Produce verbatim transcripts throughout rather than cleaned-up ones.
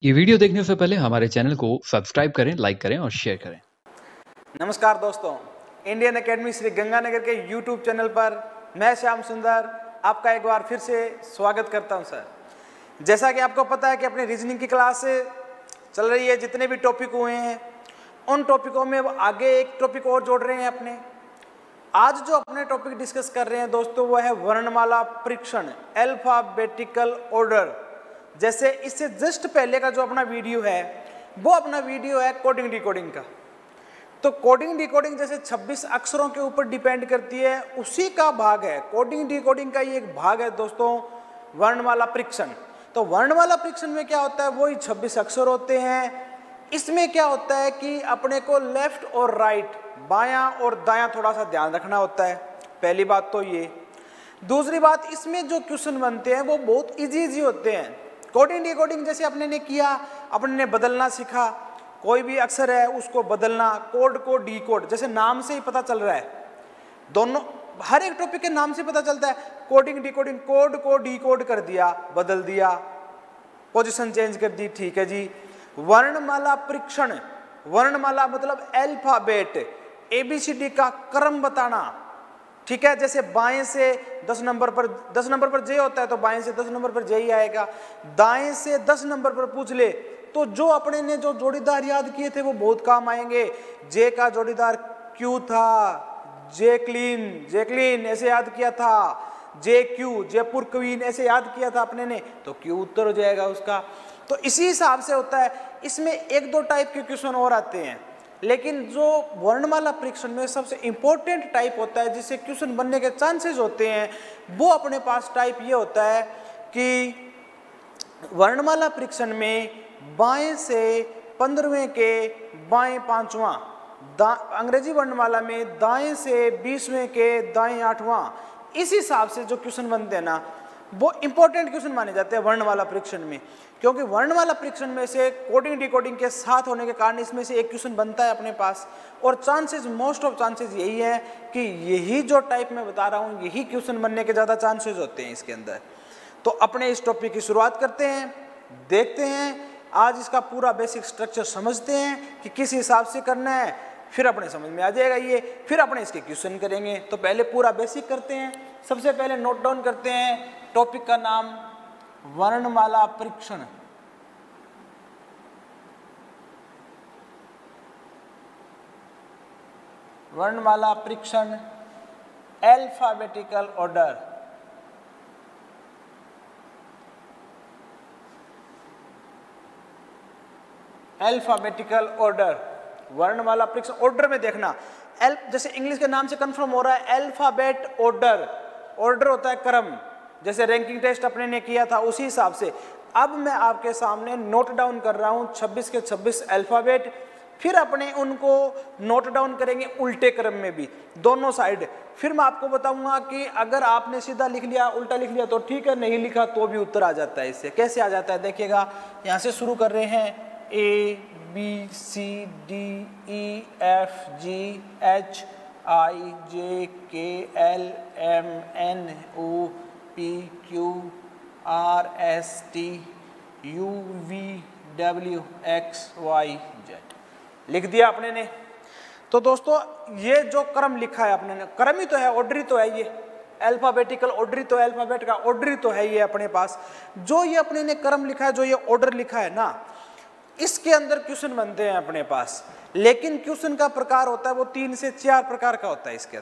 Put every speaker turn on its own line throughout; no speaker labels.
ये वीडियो देखने से पहले हमारे चैनल को सब्सक्राइब करें, लाइक करें और शेयर करें।
नमस्कार दोस्तों, इंडियन एकेडमी श्री गंगानगर के यूट्यूब चैनल पर मैं श्याम सुंदर आपका एक बार फिर से स्वागत करता हूं। सर, जैसा कि आपको पता है कि अपनी रीजनिंग की क्लास चल रही है, जितने भी टॉपिक हुए हैं उन टॉपिकों में आगे एक टॉपिक और जोड़ रहे हैं अपने। आज जो अपने टॉपिक डिस्कस कर रहे हैं दोस्तों वो है वर्णमाला परीक्षण, अल्फाबेटिकल ऑर्डर। जैसे इससे जस्ट पहले का जो अपना वीडियो है वो अपना वीडियो है कोडिंग डिकोडिंग का। तो कोडिंग डिकोडिंग जैसे छब्बीस अक्षरों के ऊपर डिपेंड करती है, उसी का भाग है कोडिंग डिकोडिंग का ये एक भाग है दोस्तों, वर्णमाला परीक्षण। तो वर्णमाला परीक्षण में क्या होता है, वही छब्बीस अक्षर होते हैं। इसमें क्या होता है कि अपने को लेफ्ट और राइट, बायां और दायां थोड़ा सा ध्यान रखना होता है। पहली बात तो ये। दूसरी बात, इसमें जो क्वेश्चन बनते हैं वो बहुत इजी इजी होते हैं। कोडिंग डिकोडिंग जैसे अपने ने किया, अपने ने बदलना सीखा, कोई भी अक्षर है उसको बदलना, कोड को डी कोड, जैसे नाम से ही पता चल रहा है, दोनों हर एक टॉपिक के नाम से पता चलता है। कोडिंग डिकोडिंग, कोड को डी कोड कर दिया, बदल दिया, पोजीशन चेंज कर दी, ठीक है जी। वर्णमाला परीक्षण, वर्णमाला मतलब अल्फाबेट, एबीसीडी का क्रम बताना, ठीक है। जैसे बाएं से दस नंबर पर दस नंबर पर जे होता है तो बाएं से दस नंबर पर जे ही आएगा। दाएं से दस नंबर पर पूछ ले तो जो अपने ने जो जोड़ीदार याद किए थे वो बहुत काम आएंगे। जे का जोड़ीदार क्यू था, जैकलीन, जैकलीन ऐसे याद किया था, जे क्यू, जयपुर क्वीन ऐसे याद किया था अपने ने, तो क्यू उत्तर हो जाएगा उसका। तो इसी हिसाब से होता है। इसमें एक दो टाइप के क्वेश्चन और आते हैं, लेकिन जो वर्णमाला परीक्षण में सबसे इंपॉर्टेंट टाइप होता है जिससे क्वेश्चन बनने के चांसेस होते हैं, वो अपने पास टाइप ये होता है कि वर्णमाला परीक्षण में बाएं से पंद्रहवें के बाएं पांचवां, अंग्रेजी वर्णमाला में दाएं से बीसवें के दाएं आठवां, इस हिसाब से जो क्वेश्चन बनते हैं ना वो इंपॉर्टेंट क्वेश्चन माने जाते हैं वर्णमाला परीक्षण में। क्योंकि वर्णमाला परीक्षण में से कोडिंग डिकोडिंग के साथ होने के कारण इसमें से एक क्वेश्चन बनता है अपने पास, और चांसेस, मोस्ट ऑफ चांसेस यही है कि यही जो टाइप मैं बता रहा हूँ यही क्वेश्चन बनने के ज़्यादा चांसेस होते हैं इसके अंदर। तो अपने इस टॉपिक की शुरुआत करते हैं, देखते हैं आज इसका पूरा बेसिक स्ट्रक्चर समझते हैं कि किस हिसाब से करना है, फिर अपने समझ में आ जाएगा ये, फिर अपने इसके क्वेश्चन करेंगे। तो पहले पूरा बेसिक करते हैं। सबसे पहले नोट डाउन करते हैं टॉपिक का नाम, वर्णमाला परीक्षण। वर्णमाला परीक्षण, अल्फाबेटिकल ऑर्डर। अल्फाबेटिकल ऑर्डर, वर्णमाला परीक्षण। ऑर्डर में देखना, एल जैसे इंग्लिश के नाम से कंफर्म हो रहा है, अल्फाबेट ऑर्डर। ऑर्डर होता है क्रम, जैसे रैंकिंग टेस्ट अपने ने किया था उसी हिसाब से। अब मैं आपके सामने नोट डाउन कर रहा हूं छब्बीस के छब्बीस अल्फाबेट, फिर अपने उनको नोट डाउन करेंगे उल्टे क्रम में भी, दोनों साइड। फिर मैं आपको बताऊंगा कि अगर आपने सीधा लिख लिया, उल्टा लिख लिया तो ठीक है, नहीं लिखा तो भी उत्तर आ जाता है। इससे कैसे आ जाता है देखिएगा, यहाँ से शुरू कर रहे हैं, A B C D E F G H I J K L M N O P Q R S T U V W X Y Z, लिख दिया आपने ने। तो दोस्तों ये जो क्रम लिखा है आपने ने, क्रम ही तो है, ऑर्डर ही तो है, ये अल्फाबेटिकल ऑर्डर ही तो है, अल्फाबेट का ऑर्डर ही तो है ये अपने पास। जो ये अपने ने क्रम लिखा है, जो ये ऑर्डर लिखा है ना, इसके अंदर क्वेश्चन बनते हैं अपने पास। लेकिन क्वेश्चन का प्रकार होता है वो तीन से चार प्रकार का होता है इसके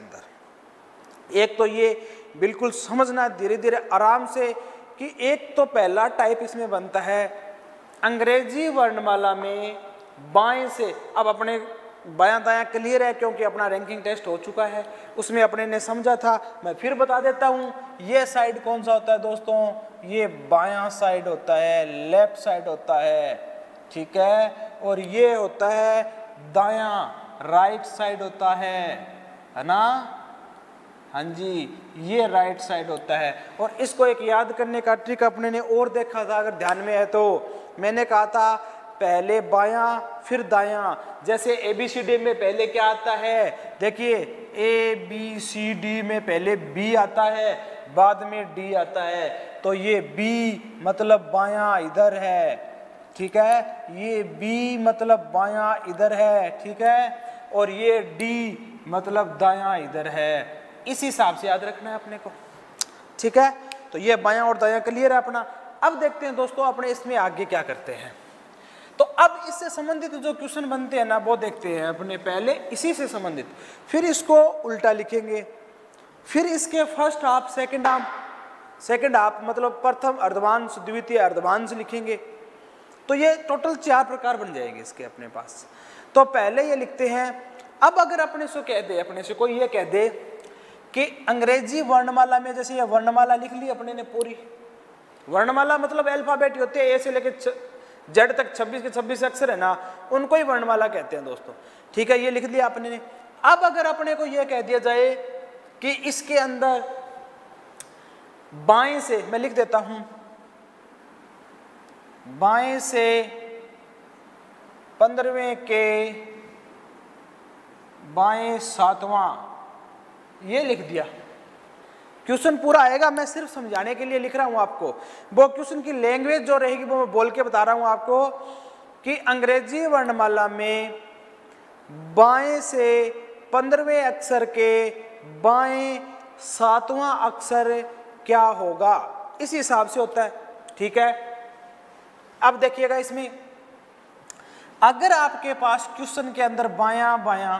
अंदर। एक तो ये बिल्कुल समझना धीरे धीरे आराम से कि एक तो पहला टाइप इसमें बनता है अंग्रेजी वर्णमाला में बाएं से। अब अपने बायां दायां क्लियर है क्योंकि अपना रैंकिंग टेस्ट हो चुका है, उसमें अपने ने समझा था। मैं फिर बता देता हूं, ये साइड कौन सा होता है दोस्तों, ये बायां साइड होता है, लेफ्ट साइड होता है, ठीक है। और ये होता है दायां, राइट साइड होता है, है ना, हाँ जी, ये राइट साइड होता है। और इसको एक याद करने का ट्रिक अपने ने और देखा था, अगर ध्यान में है तो। मैंने कहा था पहले बायां फिर दायां। जैसे ए बी सी डी में पहले क्या आता है, देखिए ए बी सी डी में पहले बी आता है, बाद में डी आता है। तो ये बी मतलब बायां इधर है, ठीक है, ये B मतलब बायां इधर है, ठीक है, और ये D मतलब दायां इधर है। इस हिसाब से याद रखना है अपने को, ठीक है। तो ये बायां और दायां क्लियर है अपना। अब देखते हैं दोस्तों अपने इसमें आगे क्या करते हैं। तो अब इससे संबंधित जो क्वेश्चन बनते हैं ना वो देखते हैं अपने पहले इसी से संबंधित, फिर इसको उल्टा लिखेंगे, फिर इसके first half second half, second half मतलब प्रथम अर्धवांश द्वितीय अर्धवांश लिखेंगे। तो ये टोटल चार प्रकार बन जाएंगे इसके अपने पास। तो पहले ये लिखते हैं। अब अगर अपने से कह दे, अपने से कोई ये कह दे कि अंग्रेजी वर्णमाला में, जैसे ये वर्णमाला लिख ली अपने ने पूरी, वर्णमाला मतलब अल्फाबेट होते हैं ए से लेके जेड तक छब्बीस के छब्बीस अक्षर है ना, उनको ही वर्णमाला कहते हैं दोस्तों, ठीक है, ये लिख लिया अपने ने। अब अगर अपने को ये कह दिया जाए कि इसके अंदर बाएं से, मैं लिख देता हूं, बाएं से पंद्रहवें के बाएं सातवां, ये लिख दिया। क्वेश्चन पूरा आएगा, मैं सिर्फ समझाने के लिए लिख रहा हूं आपको। वो क्वेश्चन की लैंग्वेज जो रहेगी वो मैं बोल के बता रहा हूं आपको कि अंग्रेजी वर्णमाला में बाएं से पंद्रहवें अक्षर के बाएं सातवां अक्षर क्या होगा, इस हिसाब से होता है, ठीक है। अब देखिएगा इसमें अगर आपके पास क्वेश्चन के अंदर बायां बायां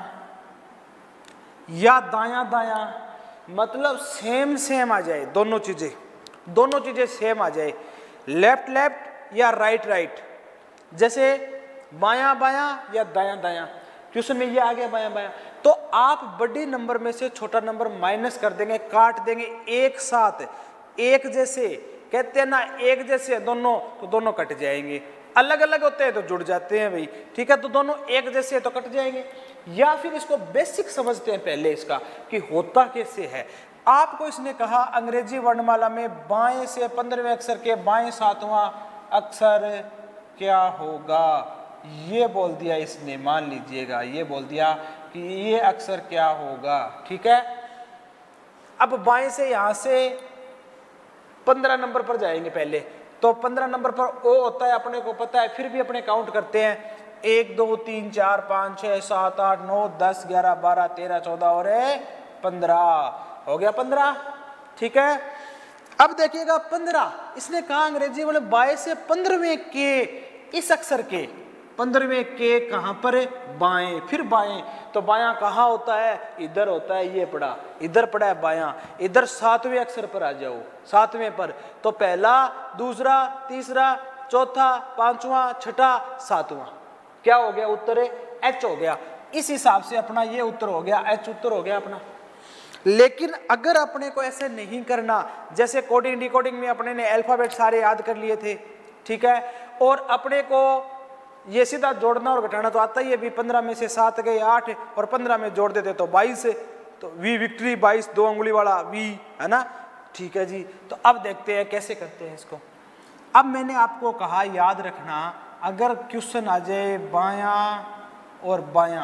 या दायां दायां मतलब सेम सेम आ जाए, दोनों चीजें दोनों चीजें सेम आ जाए, लेफ्ट लेफ्ट या राइट राइट, जैसे बायां बायां या दायां दायां, क्वेश्चन में ये आ गया बायां बायां, तो आप बड़ी नंबर में से छोटा नंबर माइनस कर देंगे, काट देंगे, एक साथ एक जैसे कहते हैं ना, एक जैसे दोनों, तो दोनों कट जाएंगे। अलग अलग होते हैं तो जुड़ जाते हैं भाई, ठीक है, तो दोनों एक जैसे तो कट जाएंगे। या फिर इसको बेसिक समझते हैं पहले इसका कि होता कैसे है। आपको इसने कहा अंग्रेजी वर्णमाला में बाएं से पंद्रहवें अक्षर के बाएं सातवां अक्षर क्या होगा, ये बोल दिया इसने, मान लीजिएगा ये बोल दिया कि ये अक्षर क्या होगा, ठीक है। अब बाएं से यहां से पंद्रह नंबर पर जाएंगे पहले, तो पंद्रह नंबर पर ओ होता है, अपने को पता है, फिर भी अपने काउंट करते हैं, एक दो तीन चार पाँच छः सात आठ नौ दस ग्यारह बारह तेरह चौदह और पंद्रह, हो गया पंद्रह, ठीक है। अब देखिएगा पंद्रह, इसने कहा अंग्रेजी वाले बाएं से पंद्रहवें के इस अक्षर के, पंद्रहवें के कहां पर, बाएं, फिर बाएं, तो बायां कहां होता है, इधर होता है, ये पड़ा, इधर पड़ा है बायां, इधर सातवें अक्षर पर आ जाओ, सातवें पर, तो पहला दूसरा तीसरा चौथा पांचवा छठा सातवां, क्या हो गया उत्तर, एच हो गया। इस हिसाब से अपना ये उत्तर हो गया, एच उत्तर हो गया अपना। लेकिन अगर अपने को ऐसे नहीं करना, जैसे कोडिंग डिकोडिंग में अपने ने अल्फाबेट सारे याद कर लिए थे, ठीक है, और अपने को ये सीधा जोड़ना और घटाना तो आता ही है भी, पंद्रह में से सात गए आठ और पंद्रह में जोड़ देते तो बाईस, तो वी विक्ट्री बाईस, दो उंगली वाला वी है ना, ठीक है जी। तो अब देखते हैं कैसे करते हैं इसको। अब मैंने आपको कहा याद रखना, अगर क्वेश्चन आ जाए बायां और बायां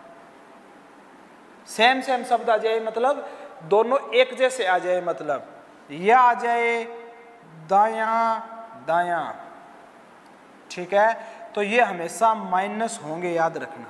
सेम सेम शब्द आ जाए, मतलब दोनों एक जैसे आ जाए, मतलब यह आ जाए दायां दायां, ठीक है, तो ये हमेशा माइनस होंगे, याद रखना,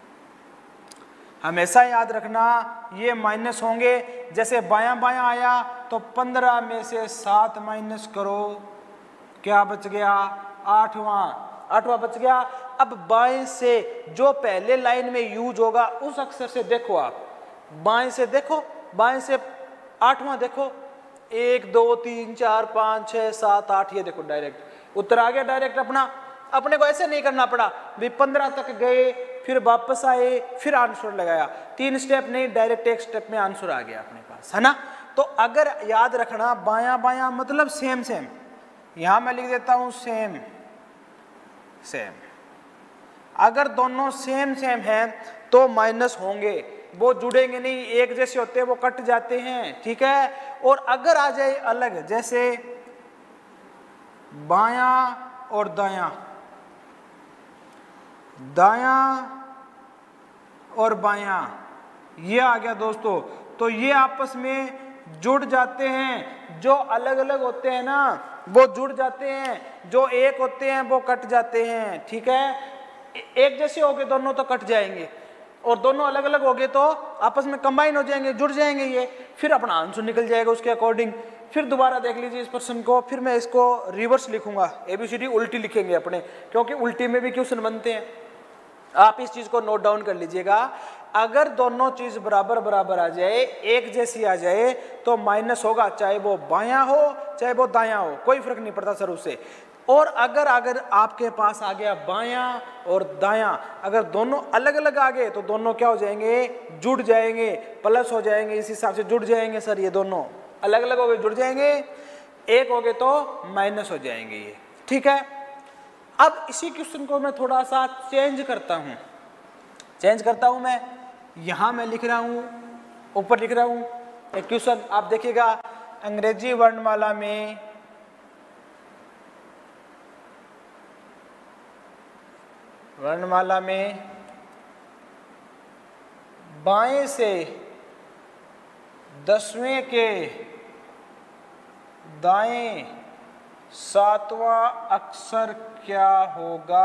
हमेशा याद रखना ये माइनस होंगे। जैसे बायां बायां आया तो पंद्रह में से सात माइनस करो, क्या बच गया, आठवां, आठवां बच गया। अब बाएं से जो पहले लाइन में यूज होगा उस अक्षर से देखो, आप बाएं से देखो, बाएं से आठवां देखो, एक दो तीन चार पाँच छः सात आठ, ये देखो डायरेक्ट उत्तर आ गया डायरेक्ट अपना। अपने को ऐसे नहीं करना पड़ा भी पंद्रह तक गए फिर वापस आए फिर आंसर लगाया, तीन स्टेप नहीं, डायरेक्ट एक स्टेप में आंसर आ गया अपने पास, है ना। तो अगर याद रखना बायां बायां मतलब सेम सेम, यहां मैं लिख देता हूं सेम सेम, अगर दोनों सेम सेम हैं तो माइनस होंगे, वो जुड़ेंगे नहीं, एक जैसे होते हैं वो कट जाते हैं, ठीक है। और अगर आ जाए अलग, जैसे बायां और दायां, दायां और बायां, ये आ गया दोस्तों, तो ये आपस में जुड़ जाते हैं। जो अलग अलग होते हैं ना वो जुड़ जाते हैं, जो एक होते हैं वो कट जाते हैं। ठीक है, एक जैसे हो गए दोनों तो कट जाएंगे, और दोनों अलग अलग हो गए तो आपस में कंबाइन हो जाएंगे, जुड़ जाएंगे ये, फिर अपना आंसर निकल जाएगा उसके अकॉर्डिंग। फिर दोबारा देख लीजिए इस प्रश्न को, फिर मैं इसको रिवर्स लिखूंगा, एबीसीडी उल्टी लिखेंगे अपने, क्योंकि उल्टी में भी क्वेश्चन बनते हैं। आप इस चीज को नोट डाउन कर लीजिएगा, अगर दोनों चीज बराबर बराबर आ जाए, एक जैसी आ जाए, तो माइनस होगा, चाहे वो बायां हो चाहे वो दायां हो, कोई फर्क नहीं पड़ता सर उससे। और अगर अगर आपके पास आ गया बायां और दायां, अगर दोनों अलग अलग आ गए तो दोनों क्या हो जाएंगे, जुड़ जाएंगे, प्लस हो जाएंगे, इस हिसाब से जुड़ जाएंगे सर। ये दोनों अलग अलग हो गए जुड़ जाएंगे, एक हो गए तो माइनस हो जाएंगे ये। ठीक है, अब इसी क्वेश्चन को मैं थोड़ा सा चेंज करता हूं, चेंज करता हूं मैं, यहां मैं लिख रहा हूं, ऊपर लिख रहा हूं एक क्वेश्चन, आप देखिएगा अंग्रेजी वर्णमाला में वर्णमाला में बाएं से दसवें के दाएं सातवां अक्षर क्या होगा,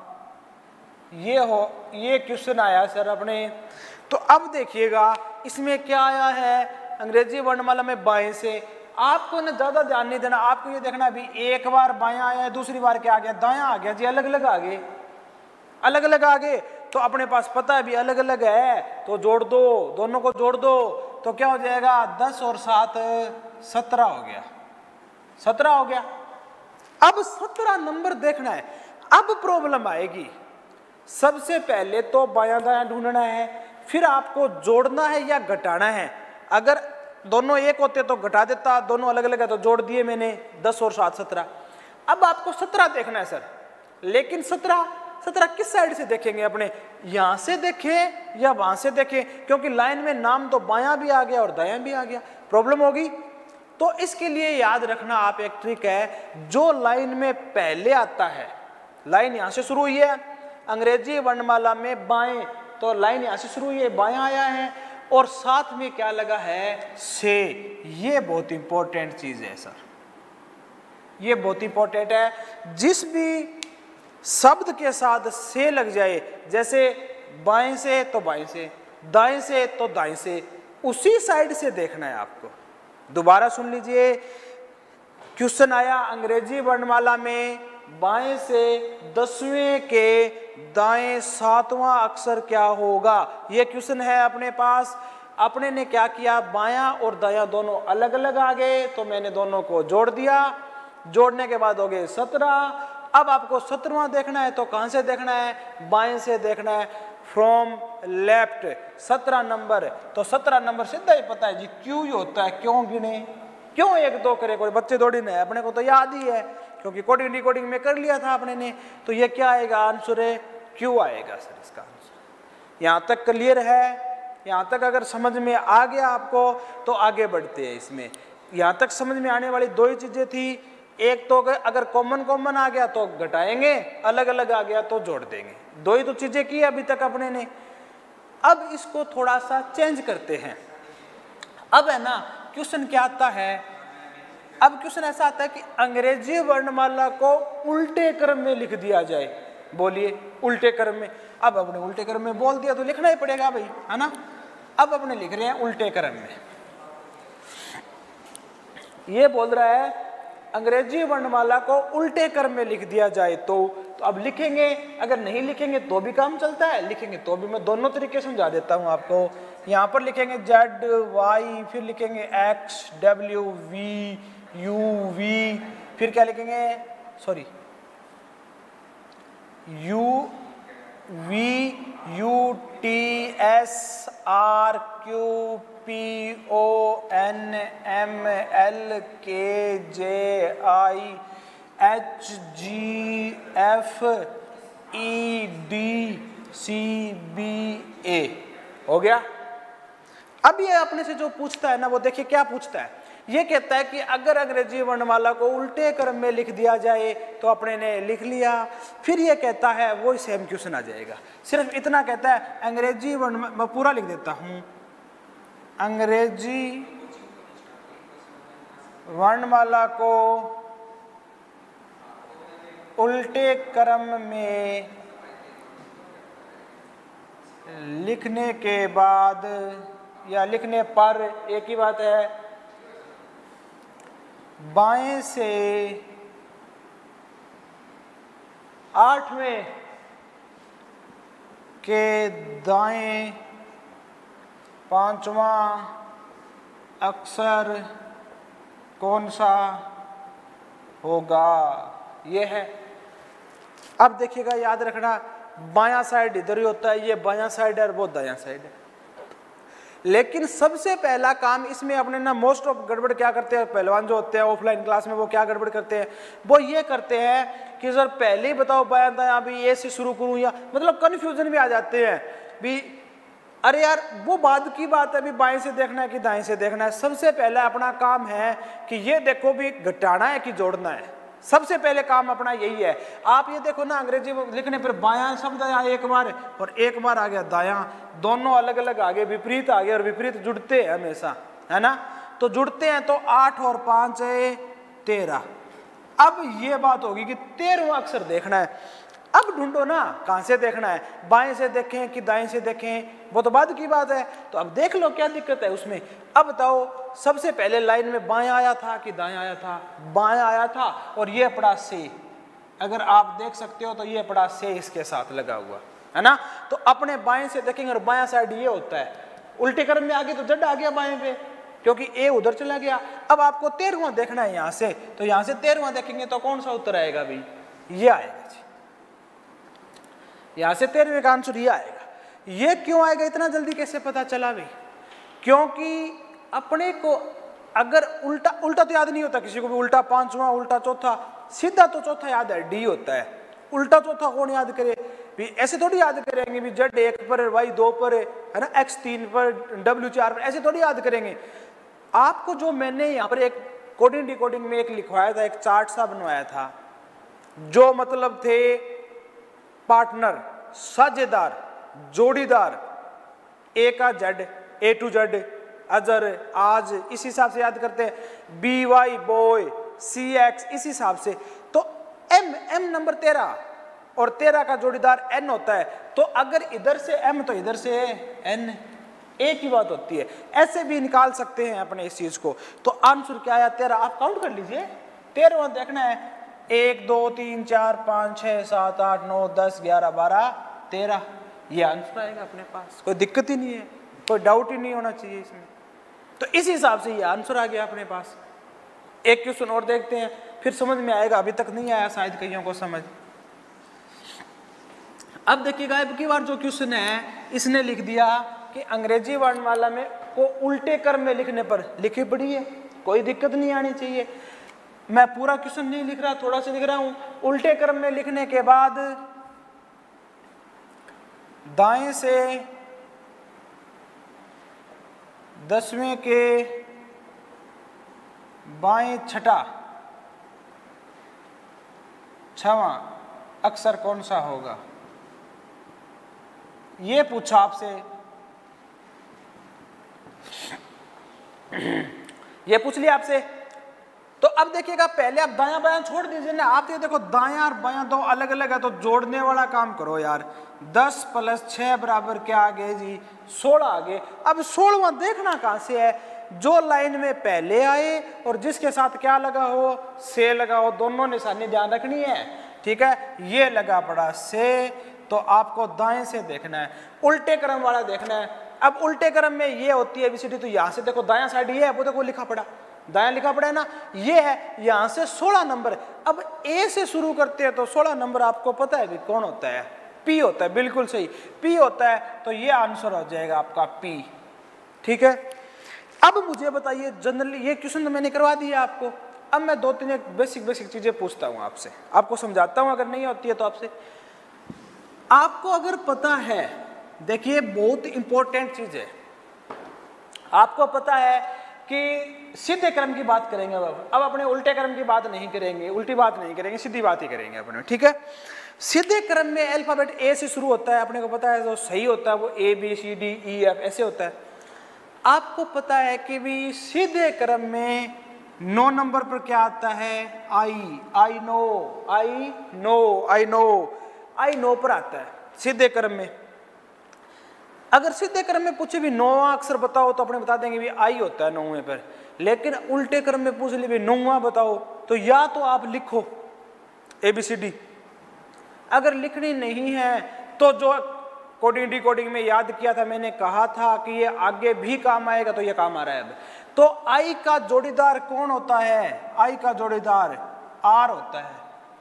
ये हो ये क्वेश्चन आया सर अपने। तो अब देखिएगा इसमें क्या आया है, अंग्रेजी वर्णमाला में बाएं से, आपको ना ज्यादा ध्यान नहीं देना, आपको ये देखना भी एक बार बायां आया है, दूसरी बार क्या आ गया, दायां आ गया जी, अलग अलग आ गए, अलग अलग आ गए, तो अपने पास पता है भी अलग अलग है, तो जोड़ दो, दोनों को जोड़ दो, तो क्या हो जाएगा, दस और सात सत्रह हो गया, सत्रह हो गया। अब सत्रह नंबर देखना है। अब प्रॉब्लम आएगी, सबसे पहले तो बायां दायां ढूंढना है, फिर आपको जोड़ना है या घटाना है। अगर दोनों एक होते तो घटा देता, दोनों अलग अलग है तो जोड़ दिए मैंने, दस और सात सत्रह। अब आपको सत्रह देखना है सर, लेकिन सत्रह सत्रह किस साइड से देखेंगे अपने, यहां से देखें या वहां से देखें, क्योंकि लाइन में नाम तो बायां भी आ गया और दायां भी आ गया, प्रॉब्लम होगी। तो इसके लिए याद रखना आप एक ट्रिक है, जो लाइन में पहले आता है, लाइन यहां से शुरू हुई है अंग्रेजी वर्णमाला में बाएं, तो लाइन यहां से शुरू हुई है, बायां आया है, और साथ में क्या लगा है, से। ये बहुत इंपॉर्टेंट चीज है सर, ये बहुत इंपॉर्टेंट है। जिस भी शब्द के साथ से लग जाए, जैसे बाएं से तो बाएं से, दाएं से तो दाएं से, उसी साइड से देखना है आपको। दोबारा सुन लीजिए, क्वेश्चन आया अंग्रेजी वर्णमाला में बाएं से दसवें के दाएं सातवां अक्षर क्या होगा, ये क्वेश्चन है अपने पास। अपने ने क्या किया, बायां और दायां दोनों अलग अलग आ गए, तो मैंने दोनों को जोड़ दिया, जोड़ने के बाद हो गए सत्रह। अब आपको सत्रहवां देखना है, तो कहां से देखना है, बाएं से देखना है, फ्रॉम लेफ्ट, सत्रह नंबर। तो सत्रह नंबर सीधा ही पता है जी, क्यों ही होता है, क्यों गिने, क्यों एक दो करे, कोई बच्चे थोड़ी ना है, अपने को तो याद ही है, क्योंकि कोडिंग डिकोडिंग में कर लिया था अपने ने। तो ये क्या आएगा, आंसर है क्यों आएगा सर इसका आंसर। यहां तक क्लियर है, यहां तक अगर समझ में आ गया आपको तो आगे बढ़ते हैं इसमें। यहां तक समझ में आने वाली दो ही चीजें थी, एक तो अगर कॉमन कॉमन आ गया तो घटाएंगे, अलग अलग आ गया तो जोड़ देंगे, दो ही तो चीजें की अभी तक अपने ने। अब इसको थोड़ा सा चेंज करते हैं। अब है ना, क्वेश्चन क्या आता है, अब क्वेश्चन ऐसा आता है कि अंग्रेजी वर्णमाला को उल्टे क्रम में लिख दिया जाए। बोलिए, उल्टे क्रम में। अब अपने उल्टे क्रम में बोल दिया तो लिखना ही पड़ेगा भाई, है ना। अब अपने लिख रहे हैं उल्टे क्रम में, ये बोल रहा है अंग्रेजी वर्णमाला को उल्टे क्रम में लिख दिया जाए तो, तो अब लिखेंगे, अगर नहीं लिखेंगे तो भी काम चलता है, लिखेंगे तो भी। मैं दोनों तरीके समझा देता हूं आपको। यहां पर लिखेंगे जेड वाई, फिर लिखेंगे X W V U V, फिर क्या लिखेंगे, sorry U V U T S R Q P O N M L K J I H G F E D C B A, हो गया। अब ये अपने से जो पूछता है ना, वो देखिए क्या पूछता है, ये कहता है कि अगर अंग्रेजी वर्णमाला को उल्टे क्रम में लिख दिया जाए, तो अपने ने लिख लिया। फिर ये कहता है, वो सेम क्वेश्चन आ जाएगा, सिर्फ इतना कहता है अंग्रेजी वर्ण, मैं पूरा लिख देता हूं, अंग्रेजी वर्णमाला को उल्टे क्रम में लिखने के बाद या लिखने पर एक ही बात है, बाएं से आठवें के दाएं पांचवा अक्षर कौन सा होगा, ये है। अब देखिएगा, याद रखना, बायां साइड इधर ही होता है, ये बायां साइड है और वो दायां साइड है। लेकिन सबसे पहला काम इसमें अपने ना मोस्ट ऑफ गड़बड़ क्या करते हैं पहलवान जो होते हैं ऑफलाइन क्लास में, वो क्या गड़बड़ करते हैं, वो ये करते हैं कि सर पहले ही बताओ बायां दायां, अभी ए से शुरू करूं, या मतलब कंफ्यूजन भी आ जाते हैं भी। अरे यार वो बाद की बात है, अभी बाएं से देखना है कि दाएं से देखना है। सबसे पहला अपना काम है कि ये देखो भी घटाना है कि जोड़ना है, सबसे पहले काम अपना यही है। आप ये देखो ना, अंग्रेजी लिखने पर बायां शब्द आया एक बार और एक बार आ गया दायां, दोनों अलग अलग आगे विपरीत आ गए, और विपरीत जुड़ते हैं हमेशा, है ना। तो जुड़ते हैं तो आठ और पांच है तेरह। अब ये बात होगी कि तेरहवां अक्षर देखना है। अब ढूंढो ना कहां से देखना है, बाएं से देखें कि दाएं से देखें, वो तो बाद की बात है। तो अब देख लो क्या दिक्कत है उसमें। अब बताओ, सबसे पहले लाइन में बायां आया था कि दायां आया था, बायां आया था, और ये पड़ा से, अगर आप देख सकते हो तो ये पड़ा से इसके साथ लगा हुआ है ना। तो अपने बाएं से देखेंगे और बायां साइड ये होता है, उल्टे क्रम में आगे तो जड आ गया बाएं पे क्योंकि ए उधर चला गया। अब आपको तेरहवां देखना है यहां से, तो यहां से तेरहवां देखेंगे तो कौन सा उत्तर आएगा भाई, ये आएगा जी। यहां से तेरहवें का आंसर ये आएगा। ये क्यों आएगा, इतना जल्दी कैसे पता चला भाई, क्योंकि अपने को अगर उल्टा उल्टा तो याद नहीं होता किसी को भी, उल्टा पांचवा उल्टा चौथा, सीधा तो चौथा याद है, डी होता है। उल्टा चौथा कौन याद करे भी, ऐसे थोड़ी याद करेंगे भी जेड एक पर, वाई दो पर, है ना, एक्स तीन पर, डब्ल्यू चार पर, ऐसे थोड़ी याद करेंगे। आपको जो मैंने यहाँ पर एक कोडिंग डिकोडिंग में एक लिखवाया था, एक चार्ट सा बनवाया था, जो मतलब थे पार्टनर, साझेदार, जोड़ीदार, ए का जेड, ए टू जेड, अजर, आज, इस हिसाब से याद करते हैं, B Y boy, C X, इस हिसाब से। तो एम एम नंबर तेरह और तेरह का जोड़ीदार एन होता है, तो अगर इधर से एम तो इधर से एन, एक ही बात होती है। ऐसे भी निकाल सकते हैं अपने इस चीज को। तो आंसर क्या आया, तेरह। आप काउंट कर लीजिए, तेरहवां देखना है, एक दो तीन चार पाँच छः सात आठ नौ दस ग्यारह बारह तेरह, ये आंसर आएगा अपने पास। कोई दिक्कत ही नहीं है, कोई डाउट ही नहीं होना चाहिए इसमें। तो इस हिसाब से ये आंसर आ गया अपने पास। एक क्वेश्चन और देखते हैं, फिर समझ में आएगा, अभी तक नहीं आया शायद कईयों को समझ। अब देखिएगा, अब की बार जो क्वेश्चन है इसने लिख दिया कि अंग्रेजी वर्णमाला में को उल्टे क्रम में लिखने पर लिखी पड़ी है, कोई दिक्कत नहीं आनी चाहिए। मैं पूरा क्वेश्चन नहीं लिख रहा, थोड़ा सा लिख रहा हूं। उल्टे क्रम में लिखने के बाद दाएं से दसवें के बाएं छठा छवां अक्षर कौन सा होगा, ये पूछा आपसे। ये पूछ लिया आपसे। तो अब देखिएगा, पहले आप दायां बायां छोड़ दीजिए ना। आप ये देखो, दायां और बायां दो अलग अलग है, तो जोड़ने वाला काम करो यार। दस प्लस छह बराबर क्या आ गए जी, सोलह आ गए। अब सोलहवां देखना कहां से है, जो लाइन में पहले आए और जिसके साथ क्या लगा हो, से लगा हो, दोनों निशानी ध्यान रखनी है, ठीक है। ये लगा पड़ा से, तो आपको दाएं से देखना है। उल्टे क्रम वाला देखना है। अब उल्टे क्रम में ये होती है एबीसीडी, तो यहां से देखो दायां साइड ये है, वो देखो लिखा पड़ा, दायां लिखा पड़ा है ना, ये है, यहां से सोलह नंबर। अब ए से शुरू करते हैं तो सोलह नंबर आपको पता है भी कौन होता है, पी होता है, बिल्कुल सही, पी होता है। तो ये आंसर हो जाएगा आपका पी, ठीक है। अब मुझे बताइए, जनरली ये क्वेश्चन तो मैंने करवा दिया आपको। अब मैं दो तीन एक बेसिक बेसिक चीजें पूछता हूं आपसे, आपको समझाता हूं, अगर नहीं होती है तो आपसे। आपको अगर पता है, देखिए बहुत इंपॉर्टेंट चीज है, आपको पता है कि सीधे क्रम की बात करेंगे अब अब अपने उल्टे क्रम की बात नहीं करेंगे, उल्टी बात नहीं करेंगे, सीधी बात ही करेंगे अपने, ठीक है। सीधे क्रम में अल्फाबेट ए से शुरू होता है, अपने को पता है, जो सही होता है वो A B C D E F ऐसे होता है। आपको पता है कि भी सीधे क्रम में नौ नंबर पर क्या आता है? I, I know, I know, I know, I know पर आता है सीधे क्रम में। अगर सीधे क्रम में पूछे भी नौवां अक्षर बताओ तो अपने बता देंगे भी आई होता है नौवें पर, लेकिन उल्टे क्रम में पूछ ले भी नौवां बताओ तो या तो आप लिखो ए बी सी डी, अगर लिखनी नहीं है तो जो कोडिंग डिकोडिंग में याद किया था, मैंने कहा था कि ये आगे भी काम आएगा, तो ये काम आ रहा है अब। तो आई का जोड़ीदार कौन होता है? आई का जोड़ीदार आर होता है।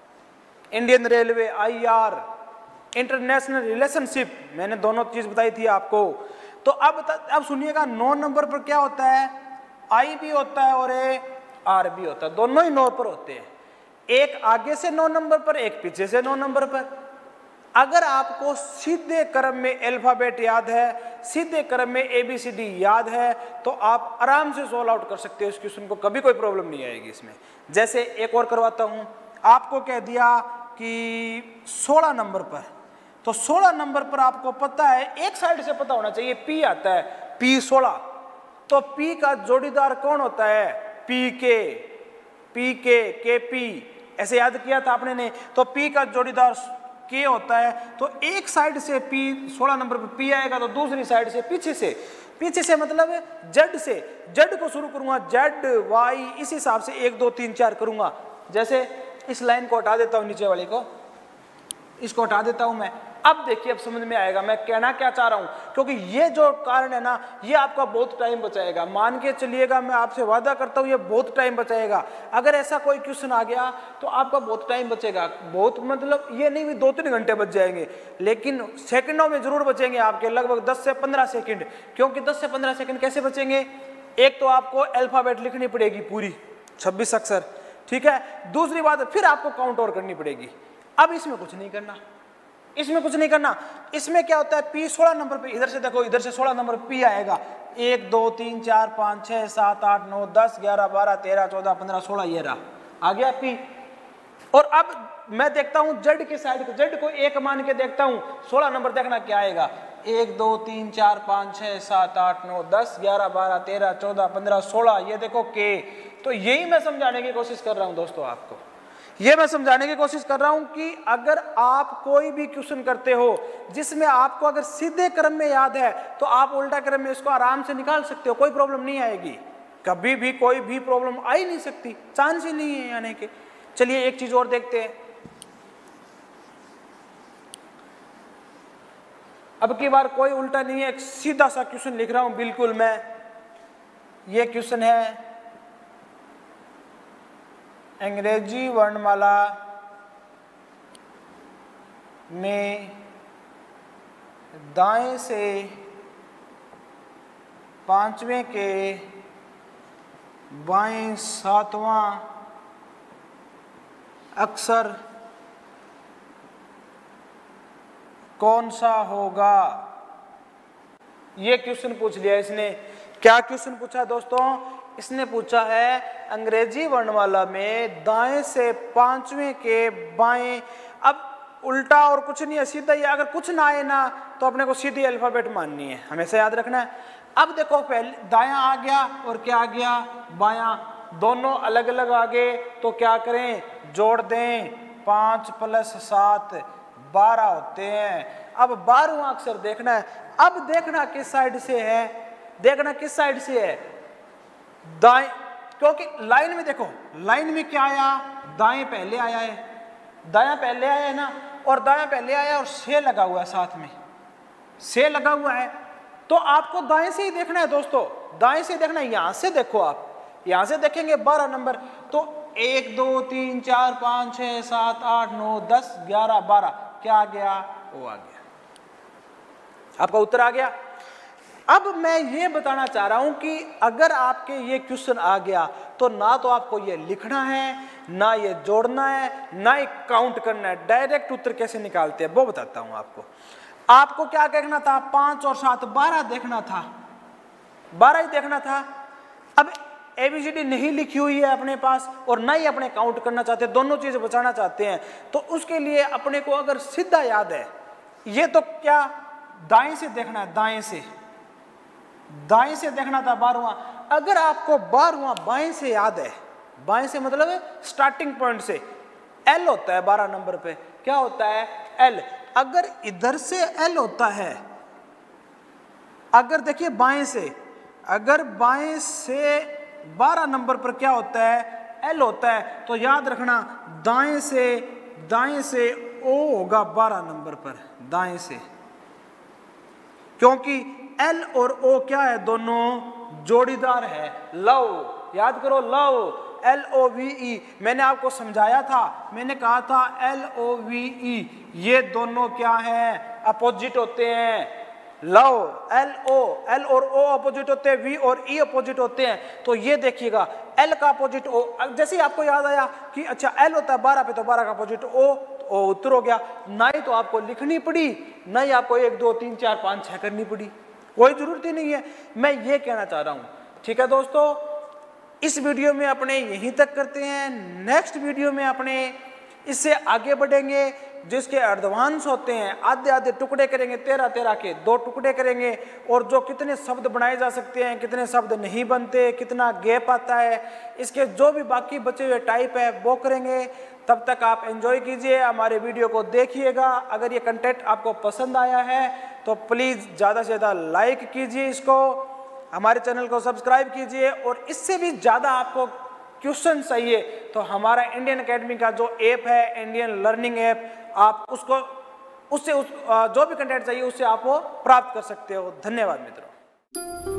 Indian Railway, I R, international relationship, मैंने दोनों चीज बताई थी आपको। तो अब अब सुनिएगा, नौ नंबर पर क्या होता है? आई भी होता है और ए आर भी होता है, दोनों ही नौ पर होते हैं। एक आगे से नौ नंबर पर, एक पीछे से नौ नंबर पर। अगर आपको सीधे क्रम में अल्फाबेट याद है, सीधे क्रम में ए बी सी डी याद है, तो आप आराम से सोल्व आउट कर सकते हो इस क्वेश्चन को, कभी कोई प्रॉब्लम नहीं आएगी इसमें। जैसे एक और करवाता हूं, आपको कह दिया कि सोलह नंबर पर, तो सोलह नंबर पर आपको पता है, एक साइड से पता होना चाहिए, पी आता है, पी सोलह, तो पी का जोड़ीदार कौन होता है? पी के, पी के, के पी, ऐसे याद किया था आपने ने। तो पी का जोड़ीदार के होता है, तो एक साइड से पी, सोलह नंबर पर पी आएगा, तो दूसरी साइड से पीछे से, पीछे से मतलब जेड से, जेड को शुरू करूंगा, जेड वाई, इस हिसाब से एक दो तीन चार करूंगा। जैसे इस लाइन को हटा देता हूं, नीचे वाली को, इसको हटा देता हूं मैं। अब देखिए, अब समझ में आएगा मैं कहना क्या चाह रहा हूं, क्योंकि ये जो कारण है ना, ये आपका बहुत टाइम बचाएगा। मान के चलिएगा, मैं आपसे वादा करता हूं ये बहुत टाइम बचाएगा। अगर ऐसा कोई क्वेश्चन आ गया तो आपका बहुत टाइम बचेगा, बहुत मतलब ये नहीं भी दो तीन घंटे बच जाएंगे, लेकिन सेकंडों में जरूर बचेंगे आपके, लगभग दस से पंद्रह सेकंड। क्योंकि दस से पंद्रह सेकंड कैसे बचेंगे? एक तो आपको अल्फाबेट लिखनी पड़ेगी पूरी छब्बीस अक्षर, ठीक है। दूसरी बात, फिर आपको काउंट और करनी पड़ेगी। अब इसमें कुछ नहीं करना, इसमें कुछ नहीं करना। इसमें क्या होता है? पी सोलह नंबर पे, इधर से देखो, इधर से सोलह नंबर पी आएगा, एक दो तीन चार पाँच छः सात आठ नौ दस ग्यारह बारह तेरह चौदह पंद्रह सोलह, ये रहा, आ गया पी। और अब मैं देखता हूं जेड की साइड को, जेड को एक मान के देखता हूं, सोलह नंबर देखना क्या आएगा, एक दो तीन चार पाँच छः सात आठ नौ दस ग्यारह बारह तेरह चौदह पंद्रह सोलह, ये देखो के। तो यही मैं समझाने की कोशिश कर रहा हूं दोस्तों आपको, ये मैं समझाने की कोशिश कर रहा हूं कि अगर आप कोई भी क्वेश्चन करते हो जिसमें आपको अगर सीधे क्रम में याद है, तो आप उल्टा क्रम में इसको आराम से निकाल सकते हो, कोई प्रॉब्लम नहीं आएगी, कभी भी कोई भी प्रॉब्लम आ ही नहीं सकती, चांस ही नहीं है आने के। चलिए एक चीज और देखते हैं। अब की बार कोई उल्टा नहीं है, एक सीधा सा क्वेश्चन लिख रहा हूं बिल्कुल मैं। ये क्वेश्चन है, अंग्रेजी वर्णमाला में दाएं से पांचवें के बाएं सातवां अक्षर कौन सा होगा? ये क्वेश्चन पूछ लिया इसने। क्या क्वेश्चन पूछा दोस्तों? इसने पूछा है अंग्रेजी वर्णमाला में दाएं से पांचवें के बाएं। अब उल्टा और कुछ नहीं है, सीधा ही। अगर कुछ ना आए ना तो अपने को सीधी अल्फाबेट माननी है, हमेशा याद रखना है। अब देखो, पहले दायां आ गया और क्या आ गया? बायां, दोनों अलग अलग आ गए, तो क्या करें? जोड़ दें। पांच प्लस सात बारह होते हैं। अब बारहवां अक्षर देखना है। अब देखना किस साइड से है, देखना किस साइड से है, दाएं, क्योंकि लाइन में देखो, लाइन में क्या आया? दाएं पहले आया है, दायां पहले आया है ना, और दायां पहले आया और से लगा हुआ है, साथ में से लगा हुआ है, तो आपको दाएं से ही देखना है दोस्तों, दाएं से देखना है। यहां से देखो, आप यहां से देखेंगे बारह नंबर, तो एक दो तीन चार पाँच छः सात आठ नौ दस ग्यारह बारह, क्या आ गया? वो आ गया, आपका उत्तर आ गया। अब मैं ये बताना चाह रहा हूं कि अगर आपके ये क्वेश्चन आ गया तो ना तो आपको ये लिखना है, ना ये जोड़ना है, ना ये काउंट करना है। डायरेक्ट उत्तर कैसे निकालते हैं वो बताता हूं आपको। आपको क्या देखना था? पांच और सात बारह देखना था, बारह ही देखना था। अब एबीसीडी नहीं लिखी हुई है अपने पास और ना ही अपने काउंट करना चाहते, दोनों चीजें बचाना चाहते हैं, तो उसके लिए अपने को अगर सीधा याद है, ये तो क्या दाएं से देखना है, दाएं से दाएं से देखना था बारहवां। अगर आपको बारहवां बाएं से याद है बाएं से मतलब स्टार्टिंग पॉइंट से। एल होता है बारह नंबर पे, क्या होता है एल। अगर इधर से एल होता है, अगर देखिए बाएं से, अगर बाएं से बारह नंबर पर क्या होता है एल होता है, तो याद रखना दाएं से दाएं से ओ होगा बारह नंबर पर, दाएं से, क्योंकि एल और ओ क्या है, दोनों जोड़ीदार है, लव, याद करो love, L O V E. मैंने आपको समझाया था, मैंने कहा था एल ओ वी ई ये दोनों क्या हैं, अपोजिट होते हैं। लव, एल ओ, एल और ओ अपोजिट होते हैं, वी और ई अपोजिट होते हैं। तो ये देखिएगा एल का अपोजिट ओ, जैसे ही आपको याद आया कि अच्छा एल होता है बारह पे, तो बारह का अपोजिट ओ, तो ओ उत्तर हो गया। ना ही तो आपको लिखनी पड़ी, ना ही आपको एक दो तीन चार पाँच छः करनी पड़ी, कोई जरूरत ही नहीं है। मैं ये कहना चाह रहा हूँ, ठीक है दोस्तों। इस वीडियो में अपने यहीं तक करते हैं, नेक्स्ट वीडियो में अपने इससे आगे बढ़ेंगे। जिसके एडवांस होते हैं आधे आधे टुकड़े करेंगे, तेरह तेरह के दो टुकड़े करेंगे, और जो कितने शब्द बनाए जा सकते हैं, कितने शब्द नहीं बनते, कितना गैप आता है, इसके जो भी बाकी बचे हुए टाइप है वो करेंगे। तब तक आप एंजॉय कीजिए, हमारे वीडियो को देखिएगा। अगर ये कंटेंट आपको पसंद आया है तो प्लीज़ ज़्यादा से ज़्यादा लाइक कीजिए इसको, हमारे चैनल को सब्सक्राइब कीजिए, और इससे भी ज़्यादा आपको क्वेश्चन चाहिए तो हमारा इंडियन एकेडमी का जो ऐप है, इंडियन लर्निंग ऐप, आप उसको उससे उस जो भी कंटेंट चाहिए उससे आप वो प्राप्त कर सकते हो। धन्यवाद मित्रों।